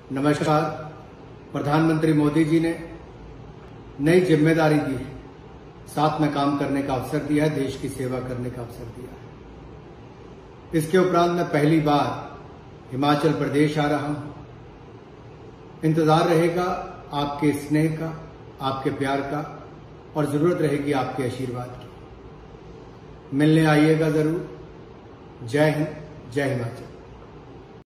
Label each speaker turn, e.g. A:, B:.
A: नमस्कार। प्रधानमंत्री मोदी जी ने नई जिम्मेदारी दी है, साथ में काम करने का अवसर दिया है, देश की सेवा करने का अवसर दिया है। इसके उपरांत मैं पहली बार हिमाचल प्रदेश आ रहा हूं। इंतजार रहेगा आपके स्नेह का, आपके प्यार का और जरूरत रहेगी आपके आशीर्वाद की। मिलने आइएगा जरूर। जय हिंद, जय हिमाचल।